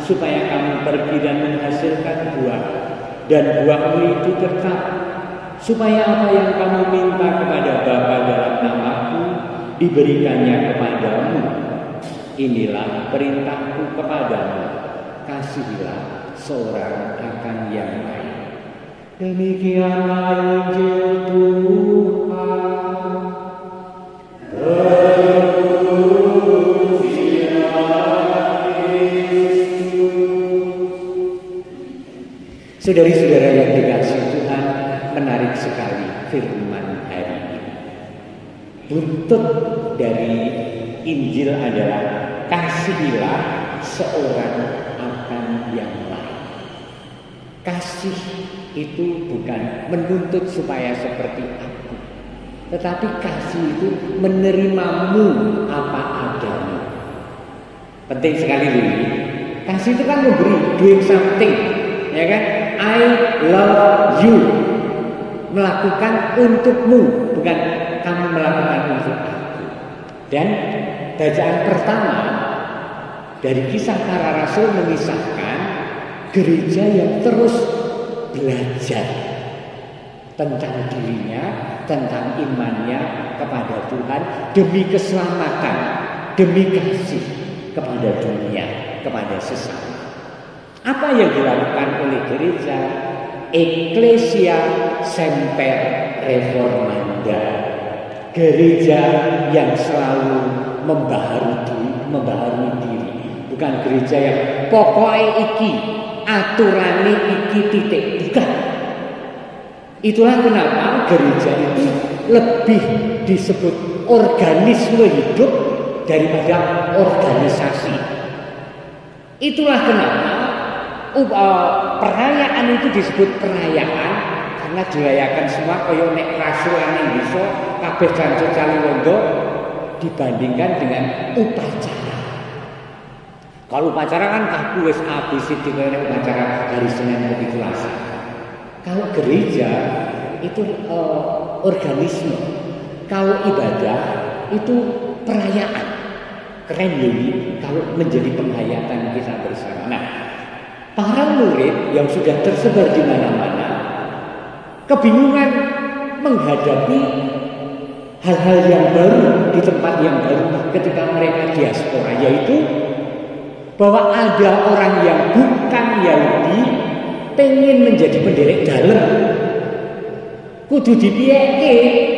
supaya kamu pergi dan menghasilkan buah, dan buahmu itu tetap, supaya apa yang kamu minta kepada Bapa dalam namaku diberikannya kepadamu. Inilah perintahku kepadamu, kasihilah seorang akan yang lain. Demikianlah Injil Tuhan. Saudari-saudara yang dikasihi Tuhan, menarik sekali firman hari ini. Buntut dari Injil adalah kasihilah seorang akan yang lain. Kasih itu bukan menuntut supaya seperti aku, tetapi kasih itu menerimamu apa adanya. Penting sekali ini. Kasih itu kan memberi, doing something, ya kan? I love you, melakukan untukmu, bukan kamu melakukan untuk aku. Dan bacaan pertama dari Kisah Para Rasul mengisahkan gereja yang terus belajar tentang dirinya, tentang imannya kepada Tuhan, demi keselamatan, demi kasih kepada dunia, kepada sesama. Apa yang dilakukan oleh gereja? Ecclesia Semper Reformanda, gereja yang selalu membaharui diri, bukan gereja yang pokoknya iki, aturane iki titik, bukan. Itulah kenapa gereja itu lebih disebut organisme hidup daripada organisasi. Itulah kenapa perayaan itu disebut perayaan, karena dirayakan semua kaya nek rasulane iso kabeh jancuk caliwondo dibandingkan dengan upacara. Kalau upacara kan kaku wis ABC dikene upacara hari Senin ke 17. Kalau gereja itu organisme. Kalau ibadah itu perayaan. Keren ini kalau menjadi penghayatan kita bersama. Nah, para murid yang sudah tersebar di mana-mana kebingungan menghadapi hal-hal yang baru di tempat yang baru ketika mereka diaspora, yaitu bahwa ada orang yang bukan Yahudi pengen menjadi penderek dalam, kudu dipiyeke.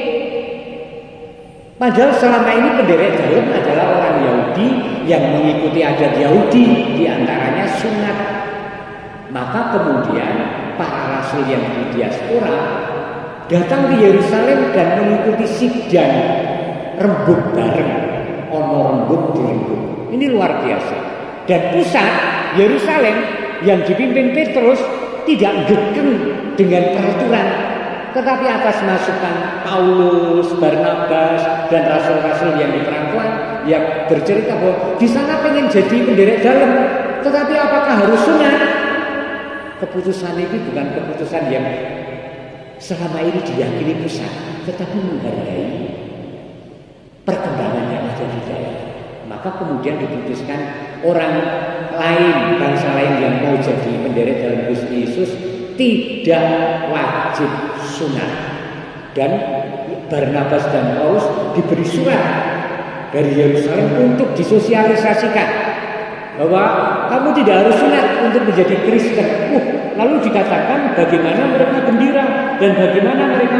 Padahal selama ini penderek dalam adalah orang Yahudi yang mengikuti adat Yahudi, diantaranya sunat. Maka kemudian para rasul yang di diaspora datang ke Yerusalem dan mengikuti sidang rembuk bareng, ono rembuk di rembuk. Ini luar biasa. Dan pusat Yerusalem yang dipimpin Petrus tidak gekeng dengan peraturan, tetapi atas masukan Paulus, Barnabas, dan rasul-rasul yang di perantauan yang bercerita bahwa di sana pengen jadi penderek dalam, tetapi apakah harus sunat? Keputusan ini bukan keputusan yang selama ini diyakini pusat, tetapi menghargai perkembangan yang ada di daerah. Maka kemudian diputuskan orang lain, bangsa lain yang mau jadi penderek dalam Gusti Yesus tidak wajib sunat. Dan Barnabas dan Paulus diberi surat dari Yerusalem untuk disosialisasikan bahwa kamu tidak harus sunat untuk menjadi Kristen. Lalu dikatakan bagaimana mereka gembira dan bagaimana mereka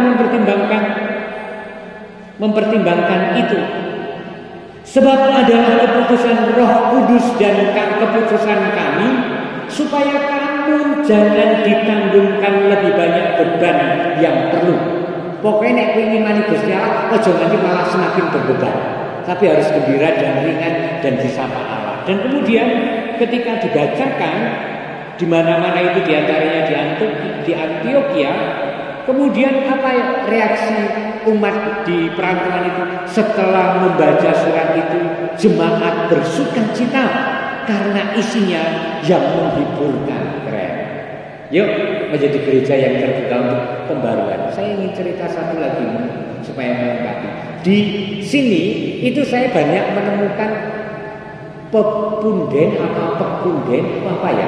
mempertimbangkan itu. Sebab adalah keputusan Roh Kudus dan keputusan kami supaya kamu jangan ditanggungkan lebih banyak beban yang perlu. Pokoknya nek kowe ngimani Gusti Allah, aja nganti malah semakin berbeban, tapi harus gembira dan ringan dan disapa Allah. Dan kemudian ketika dibacakan di mana-mana itu, diantaranya di Antioquia, kemudian apa reaksi umat di perantauan itu setelah membaca surat itu? Jemaat bersukacita karena isinya yang menghiburkan. Keren. Yuk menjadi gereja yang terbuka untuk pembaruan. Saya ingin cerita satu lagi supaya melengkapi. Di sini itu saya banyak menemukan Pepunden atau pekunden apa ya?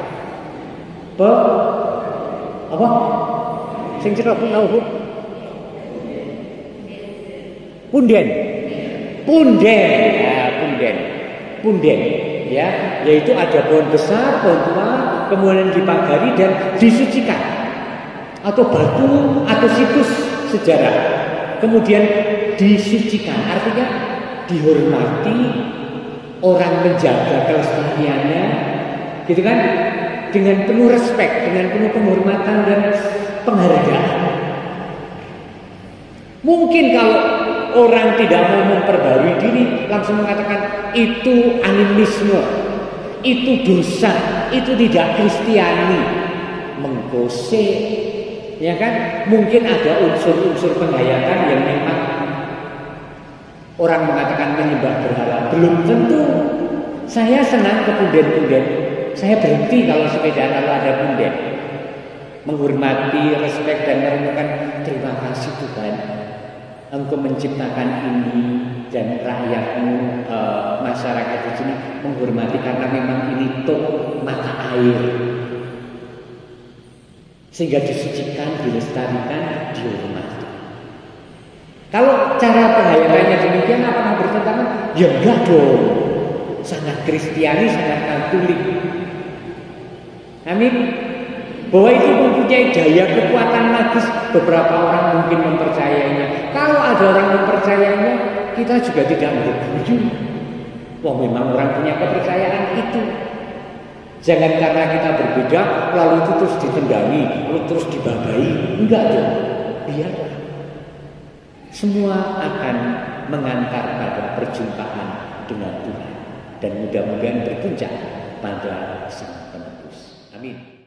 Apa? Sing cerita pun tahu. Punden. Punden, ya, yaitu ada pohon besar, pohon tua, kemudian dipagari dan disucikan, atau batu atau situs sejarah, kemudian disucikan, artinya dihormati, orang menjaga kelestariannya, gitu kan, dengan penuh respek, dengan penuh penghormatan dan penghargaan. Mungkin kalau orang tidak mau memperbarui diri, langsung mengatakan itu animisme, itu dosa, itu tidak Kristiani, menggose, ya kan? Mungkin ada unsur-unsur penghayatan yang memang orang mengatakan menyembah berhala. Belum tentu. Saya senang ke punden-punden. Saya berhenti kalau sepeda kalau ada punden. Menghormati, respek dan merenungkan, terima kasih Tuhan. Engkau menciptakan ini dan rakyatmu, masyarakat di sini menghormati karena memang ini tok mata air, sehingga disucikan, dilestarikan, dihormati. Kalau cara penghayatannya demikian, apakah bertentangan? Ya enggak dong, sangat Kristiani, sangat Katolik. Amin. Bahwa itu mempunyai daya kekuatan magis. Beberapa orang mungkin mempercayainya. Kalau ada orang mempercayainya, kita juga tidak berguyu. Wah, memang orang punya kepercayaan itu. Jangan karena kita berbeda lalu itu terus ditendangi, lalu terus dibabai. Enggak dong. Biarlah. Semua akan mengantar pada perjumpaan dengan Tuhan dan mudah-mudahan berpuncak pada Sang Penebus. Amin.